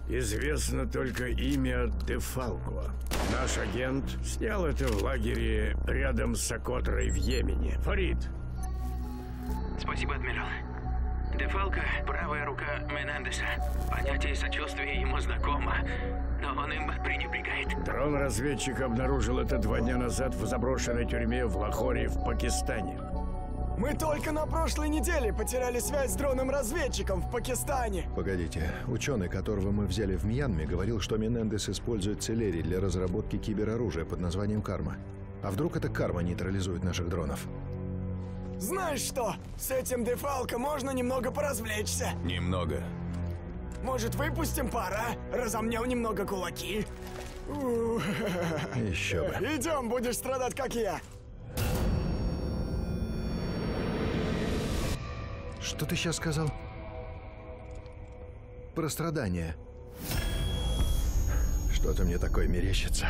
Известно только имя Дефалко. Наш агент снял это в лагере рядом с Сокотрой в Йемене. Фарид. Спасибо, адмирал. Дефалко – правая рука Менендеса. Понятие сочувствия ему знакомо, но он им пренебрегает. Дрон-разведчик обнаружил это 2 дня назад в заброшенной тюрьме в Лахоре в Пакистане. Мы только на прошлой неделе потеряли связь с дроном-разведчиком в Пакистане. Погодите, ученый, которого мы взяли в Мьянме, говорил, что Менендес использует целерий для разработки кибероружия под названием Карма. А вдруг эта Карма нейтрализует наших дронов? Знаешь что? С этим Дефалко можно немного поразвлечься. Немного. Может, выпустим пар, а? Разомнем немного кулаки. Еще бы. Идем, будешь страдать, как я. Что ты сейчас сказал? Про страдания. Что-то мне такое мерещится.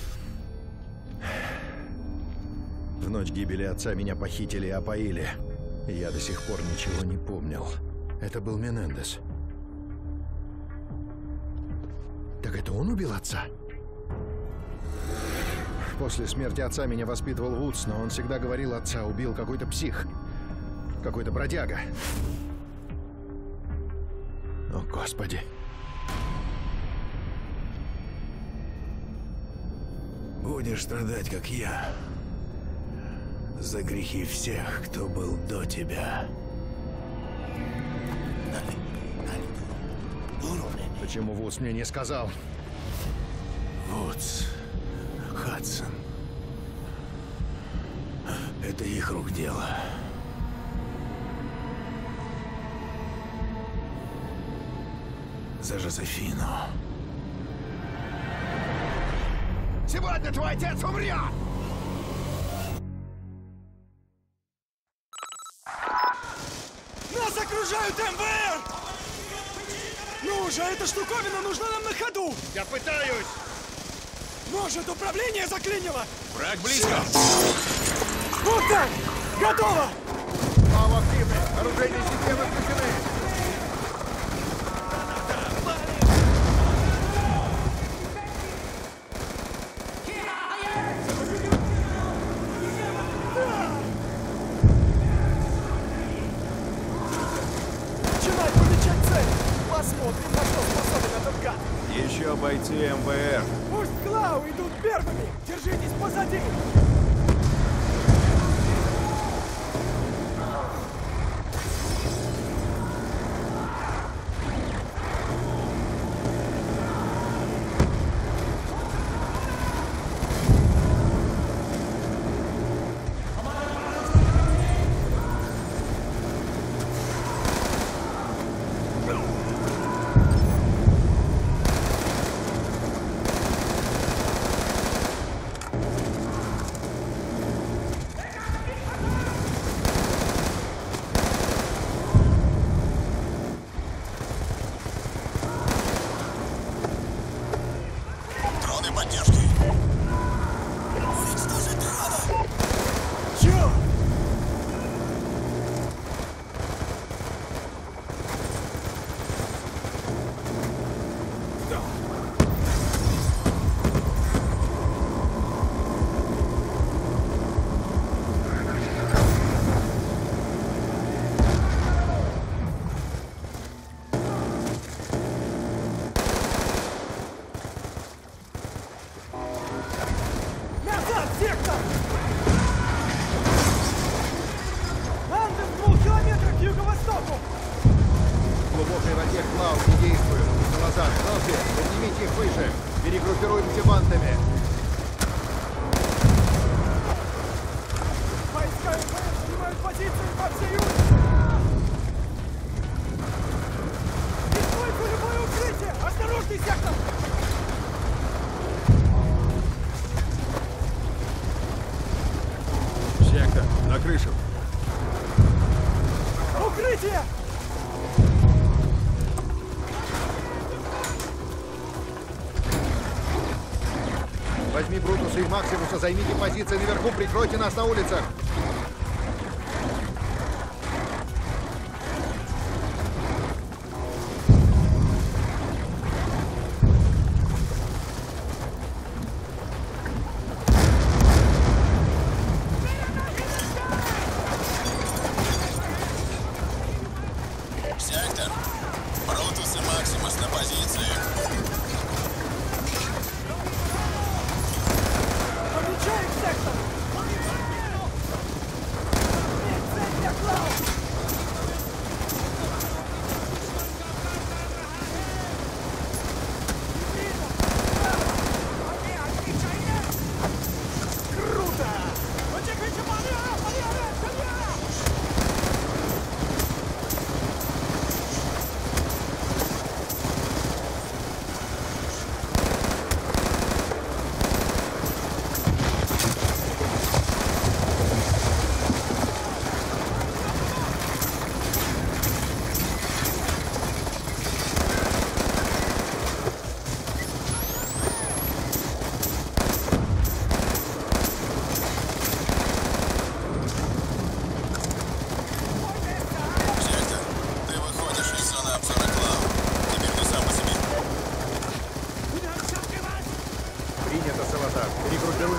В ночь гибели отца меня похитили и опоили. И я до сих пор ничего не помнил. Это был Менендес. Так это он убил отца? После смерти отца меня воспитывал Вудс, но он всегда говорил, отца убил какой-то псих. Какой-то бродяга. О, Господи. Будешь страдать, как я. За грехи всех, кто был до тебя. Почему Вудс мне не сказал? Вудс, Хадсон. Это их рук дело. За Жозефину. Сегодня твой отец умрет! Нас окружают МВР! Ну же, эта штуковина нужна нам на ходу! Я пытаюсь! Может, управление заклинило? Враг близко! Вот так! Готово! Слава активны! Оружейные системы включены! Начинай помечать цель! Посмотрим, на что способен этот гад! Еще бойцы МВР. Пусть Клау идут первыми! Держитесь позади! глубокой воде Клау не действуют. Салазар, Селфи, поднимите их выше. Перегруппируемся бандами. Войска МВР занимают позиции по всей улице! Используй любое укрытие! Осторожней, сектор! Сектор, на крышу. Укрытие! Возьми Брутуса и Максимуса, займите позиции наверху, прикройте нас на улицах.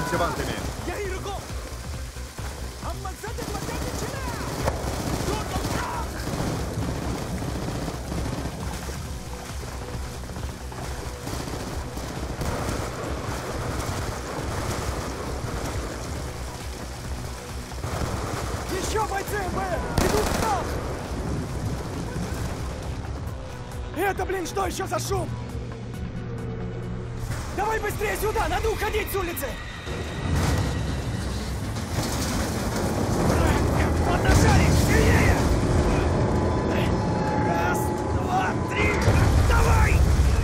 севантами. Еще бойцы МВР! Идут в нас! Это, блин, что еще за шум? Давай быстрее сюда! Надо уходить с улицы! Поднажали! Сильнее! Раз, два, три! Давай!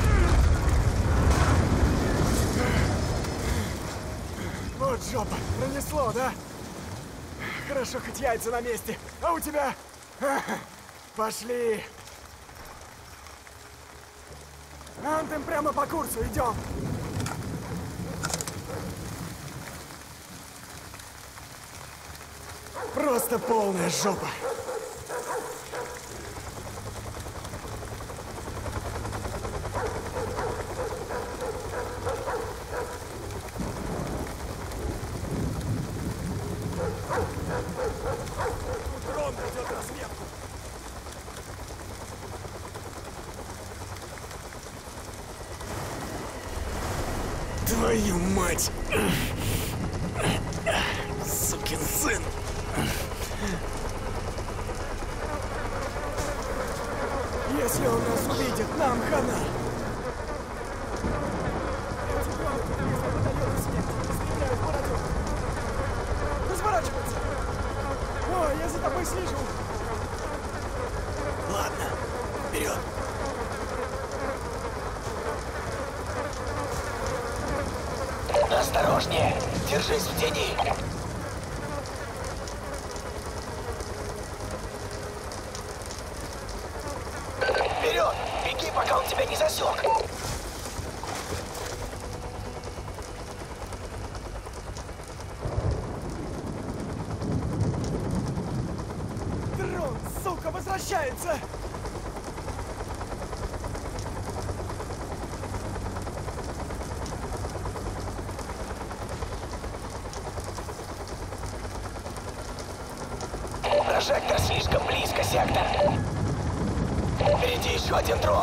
Вот жопа! Пронесло, да? Хорошо, хоть яйца на месте. А у тебя? Пошли. Антем, прямо по курсу, идем. Просто полная жопа. Дрон ведет разведку. Твою мать! Сукин сын! Если он нас увидит, нам хана! Разворачиваться! О, я за тобой слежу! Ладно, вперед! Осторожнее! Держись в тени! Вперед! Беги, пока он тебя не засек! Дрон, сука, возвращается! Прожектор слишком близко, сектор. Впереди еще один дрон.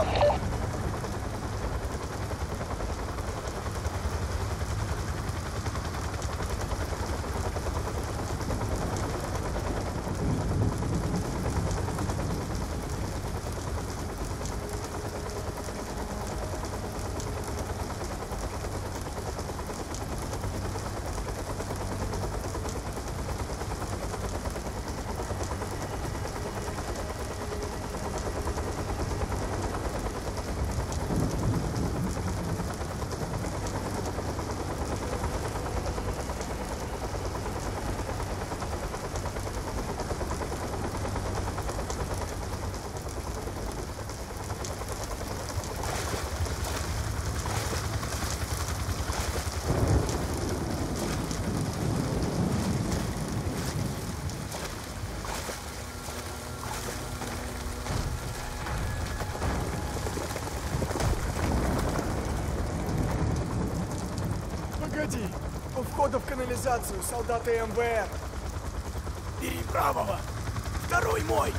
Погоди! У входа в канализацию солдаты МВР! Бери правого! Второй мой!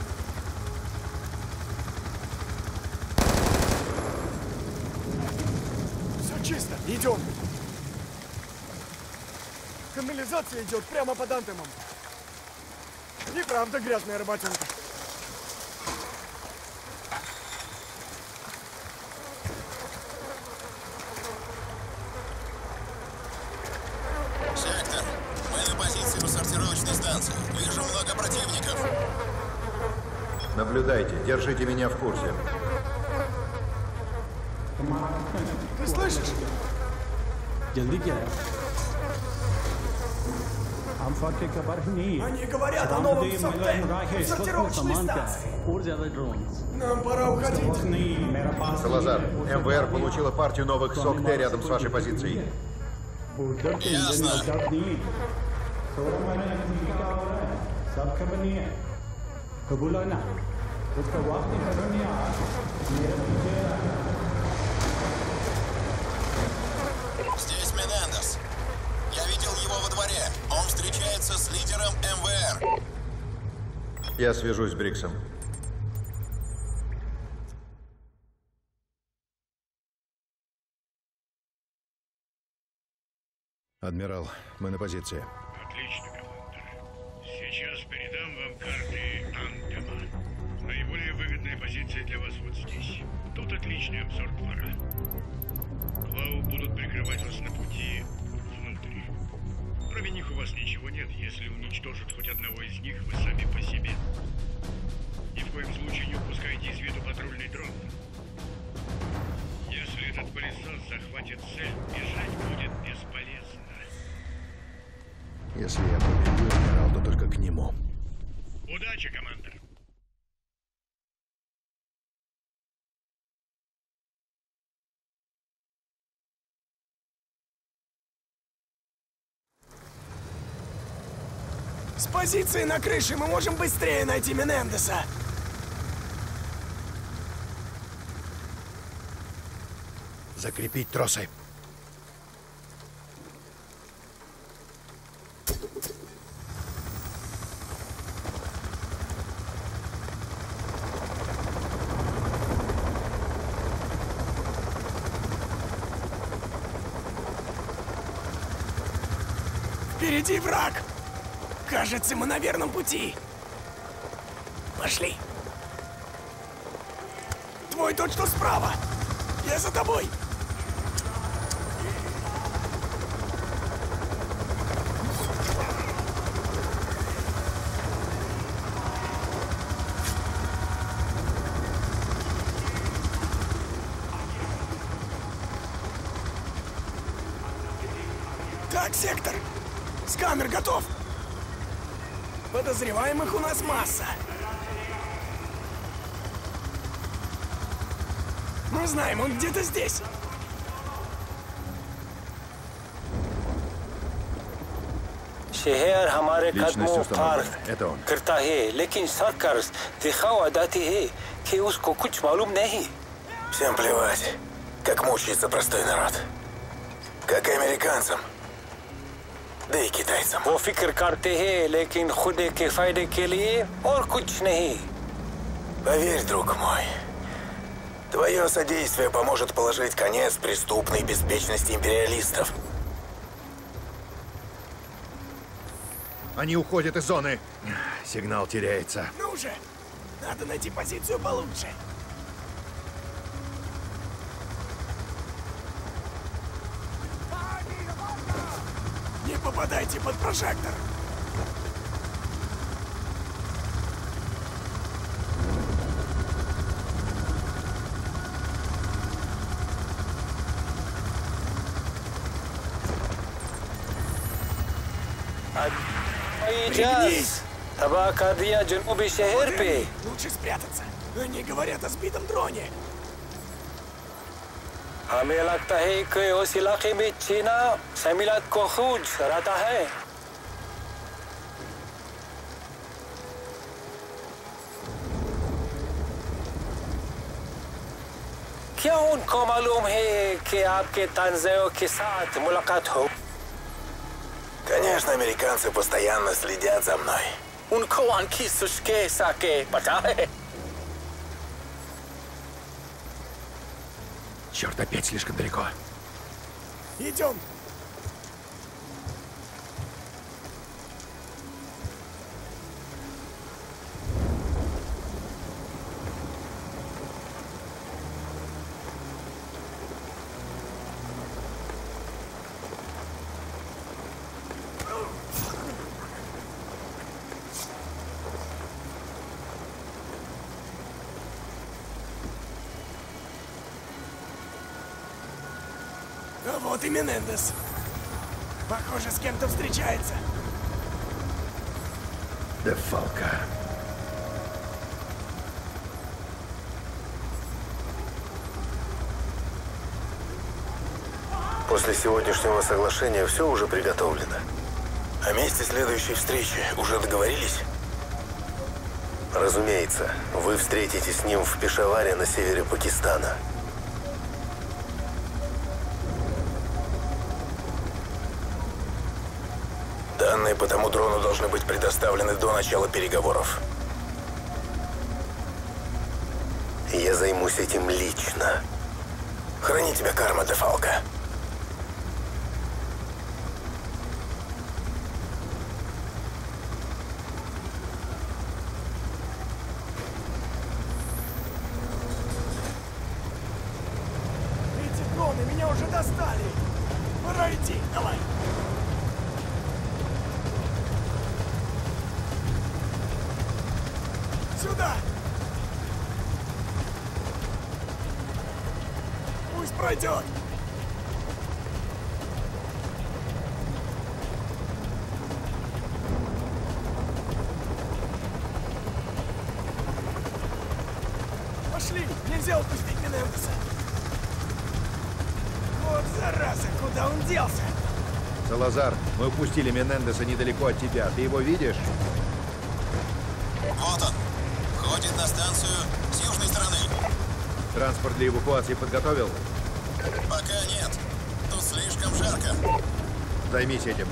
Все чисто, идем! Канализация идет прямо под Антемом. Неправда грязная работенка. Сектор, мы на позиции у сортировочной станции. Вижу много противников. Наблюдайте, держите меня в курсе. Ты слышишь? जल्दी क्या है हम फटे खबर नहीं Они говорят о новом сорте в сортировочной станции. और ज्यादा ड्रोन Нам пора уходить. नहीं मेरा पास Салазар, МВР получила партию новых СОК-Т рядом с вашей позицией. Ясно. थोड़ा मैंने क्या हो रहा है सब खबर नहीं है कबूल है ना उसका वक्त ही खबर नहीं आ मेरे पीछे Здесь Менендес. Я связаться с лидером МВР. Я свяжусь с Бриксом. Адмирал, мы на позиции. Отлично, командир. Сейчас передам вам карты Андаман. Наиболее выгодная позиция для вас вот здесь. Тут отличный обзор двора. Клау будут прикрывать вас на пути внутрь. Кроме них у вас ничего нет. Если уничтожат хоть одного из них, вы сами по себе. Ни в коем случае не упускайте из виду патрульный дрон. Если этот пылесос захватит цель, бежать будет бесполезно. Если я победю, адмирал, то только к нему. Удачи, командир. С позиции на крыше мы можем быстрее найти Менендеса. Закрепить тросы. Впереди враг! Кажется, мы на верном пути. Пошли. Твой тот, что справа. Я за тобой. Так, сектор. Сканер готов. Подозреваемых у нас масса. Мы знаем, он где-то здесь. शहर हमारे कदमों पार Это он. करता है, लेकिन सरकार दिखावा देती है कि उसको कुछ मालूम नहीं. Всем плевать, как мучается простой народ. Как и американцам. Да и китайцам. वो फिक्र करते हैं, लेकिन खुद के फायदे के लिए और कुछ नहीं. Поверь, друг мой, твое содействие поможет положить конец преступной беспечности империалистов. Они уходят из зоны. Сигнал теряется. Ну же, надо найти позицию получше. Не попадайте под прожектор. इजाज़ तबाह कर दिया जनूबी शहर पे. Лучше спрятаться. Они говорят о сбитом дроне. हमें लगता है कि उस इलाके में चीना समीलात को खोज रहता है. क्या उनको मालूम है कि आपके तंज़ों के साथ मुलाकात हो? Конечно, американцы постоянно следят за мной. उनको आंखी सुस्के साके पता है. Черт, опять слишком далеко. Идем. А вот и Менендес. Похоже, с кем-то встречается. Дефалко. После сегодняшнего соглашения все уже приготовлено. О месте следующей встречи уже договорились? Разумеется, вы встретитесь с ним в Пешаваре на севере Пакистана. Данные по тому дрону должны быть предоставлены до начала переговоров. Я займусь этим лично. Храни тебя карма, Дефалко. Эти дроны меня уже достали. Пора идти, давай. Сюда. Пусть пройдет. Пошли, нельзя упустить Менендеса. Вот зараза, куда он делся? Салазар, мы упустили Менендеса недалеко от тебя. Ты его видишь? Вот он. Ходит на станцию с южной стороны. Транспорт для эвакуации подготовил? Пока нет. Тут слишком жарко. Займись этим.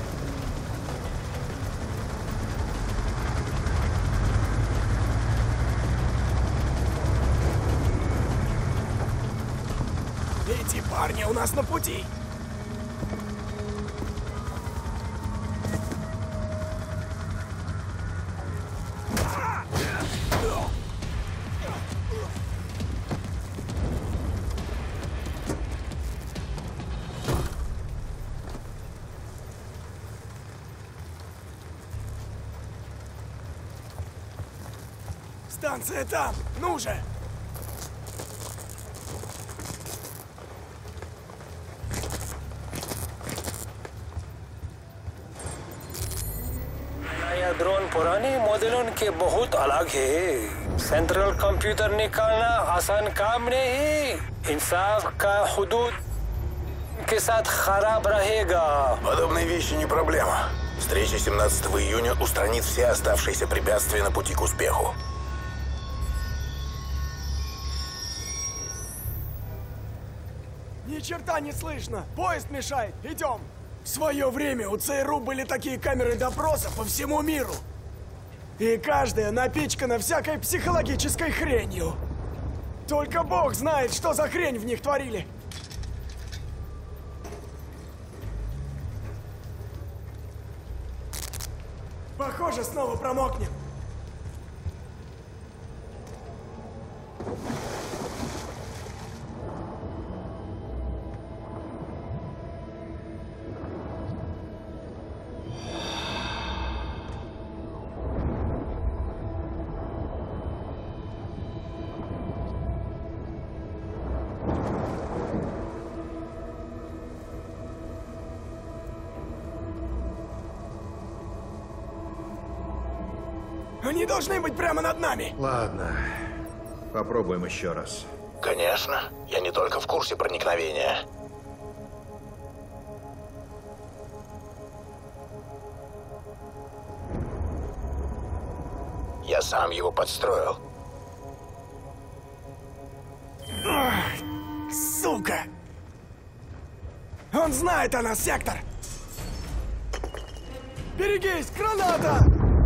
Эти парни у нас на пути. Станция там, ну же! नया ड्रोन पुराने मॉडलों के बहुत अलग है। सेंट्रल कंप्यूटर निकालना आसान काम नहीं। इंसाफ का हुदूद के साथ खराब रहेगा। Подобные вещи не проблема. Встреча 17 июня устранит все оставшиеся препятствия на пути к успеху. Ни черта не слышно. Поезд мешает. Идем. В свое время у ЦРУ были такие камеры допроса по всему миру. И каждая напичкана всякой психологической хренью. Только Бог знает, что за хрень в них творили. Похоже, снова промокнем. Они должны быть прямо над нами. Ладно. Попробуем еще раз. Конечно. Я не только в курсе проникновения. Я сам его подстроил. Сука! Он знает о нас, сектор! Берегись, граната!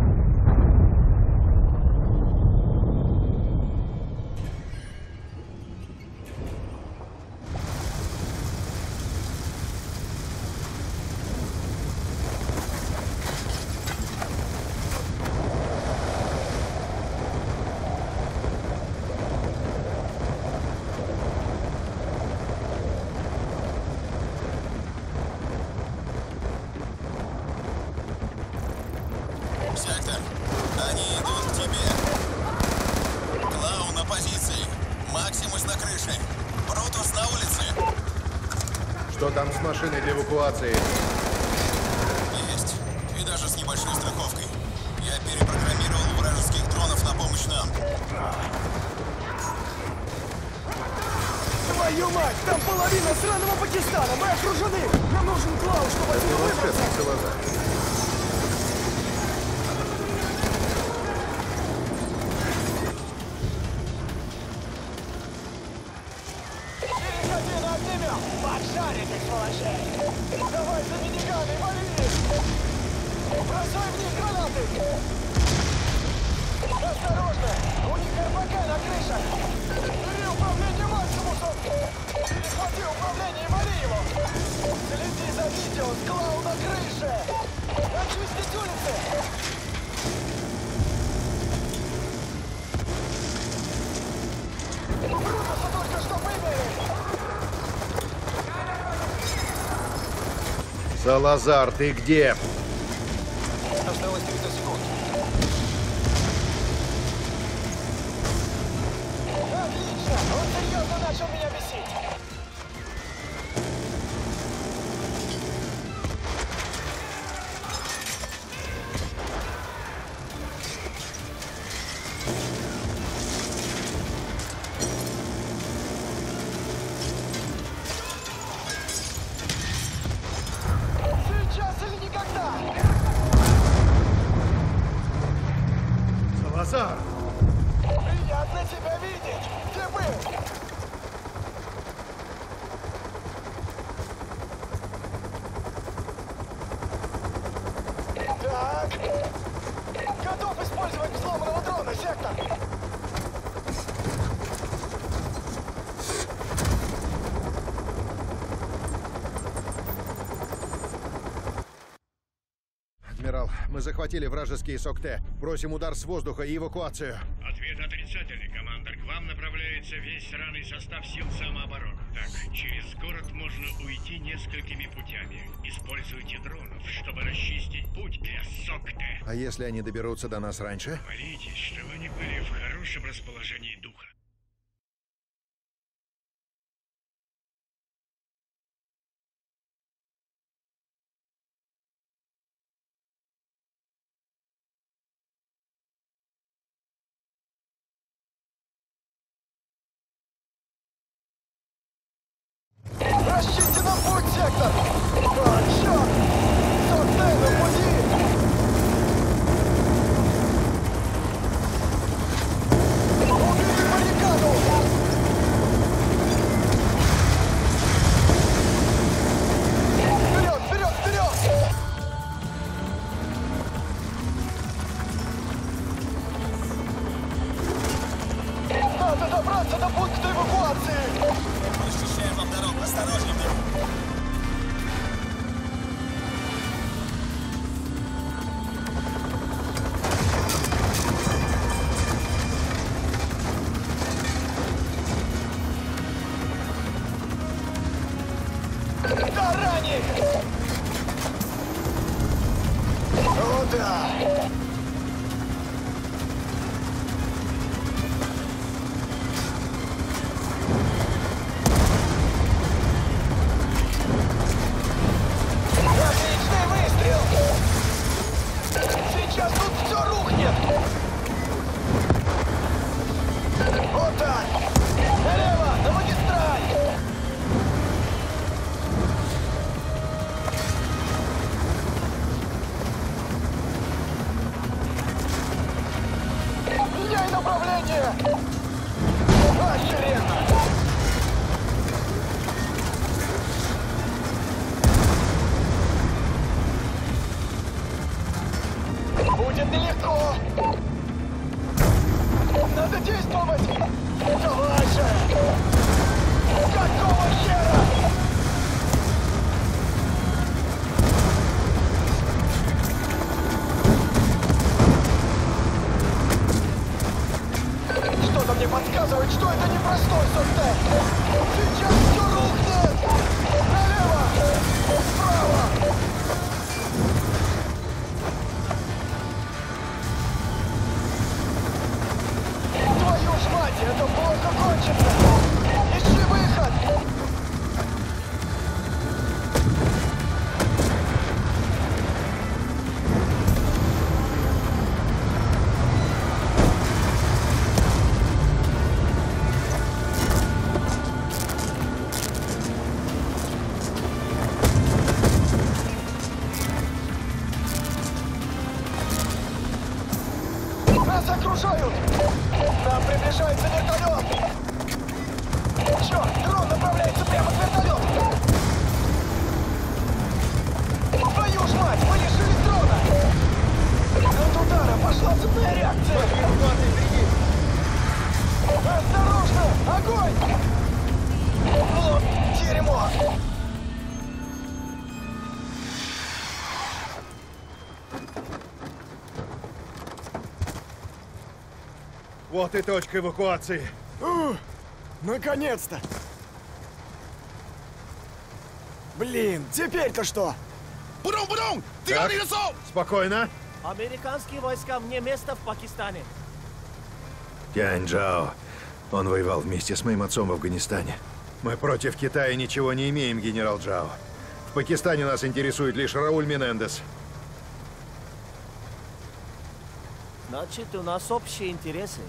Сектор, они идут к тебе. Клау на позиции. Максимус на крыше. Брутус на улице. Что там с машиной для эвакуации? Есть. И даже с небольшой страховкой. Я перепрограммировал вражеских дронов на помощь нам. Твою мать! Там половина сраного Пакистана! Мы окружены! Нам нужен Клау, чтобы отсюда выбраться! Переходи на огнемет! Поджаритесь, сволочей! Давай за миниганой, вали! Бросай в них гранаты! Осторожно! У них РПК на крышах! Бери управление Максимусом! Перехвати управление и вали его! Следи за видео с Клау на крыше! Очистить улицы! Брутуса только что выбили! Салазар, ты где? Осталось 30 секунд. Отлично! Он серьезно начал меня бесить! Сейчас или никогда! Салазар! Приятно тебя видеть! Где был? Так. Готов использовать взломанного дрона, сектор! Адмирал, мы захватили вражеские СОКТ. Просим удар с воздуха и эвакуацию. Ответ отрицательный, командор. К вам направляется весь сраный состав сил самообороны. Так, через город можно уйти несколькими путями. Используйте дронов, чтобы расчистить путь для СОКТ. А если они доберутся до нас раньше? Молитесь, чтобы они были в хорошем расположении духа. Расчисти нам путь, сектор! А, черт! СОКТ на пути! Убери баррикаду! Вперед, вперед, вперед! Надо добраться до пункта эвакуации! Расчищаем вам дорогу. Осторожнее! Тарани! О, да! Отличный выстрел! Сейчас тут все рухнет! Вот так! Налево, на магистраль! Меняй направление! Охеренно! Будет нелегко! Надо действовать! Давай же! Какого хера? Что-то мне подсказывает, что это непростой СОКТ! Сейчас все рухнет! Налево! Справа! Твою ж мать, это плохо кончится! Ищи выход! Нас окружают! Нам приближается вертолет! Черт, дрон направляется прямо к вертолету! Твою ж мать, мы лишились дрона! Огонь! О, дерьмо! Вот и точка эвакуации. Наконец-то! Блин, теперь-то что? Так, спокойно. Американские войска вне места в Пакистане. Тянь Джао. Он воевал вместе с моим отцом в Афганистане. Мы против Китая ничего не имеем, генерал Джао. В Пакистане нас интересует лишь Рауль Менендес. Значит, у нас общие интересы.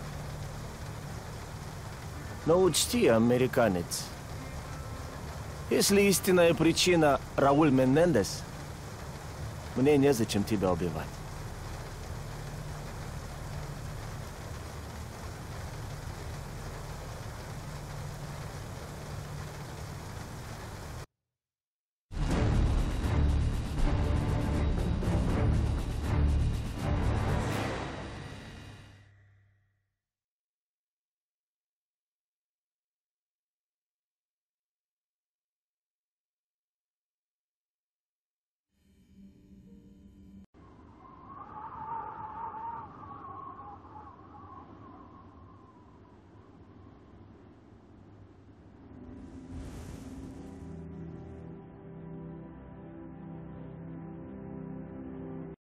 Но учти, американец, если истинная причина Рауль Менендес, мне незачем тебя убивать.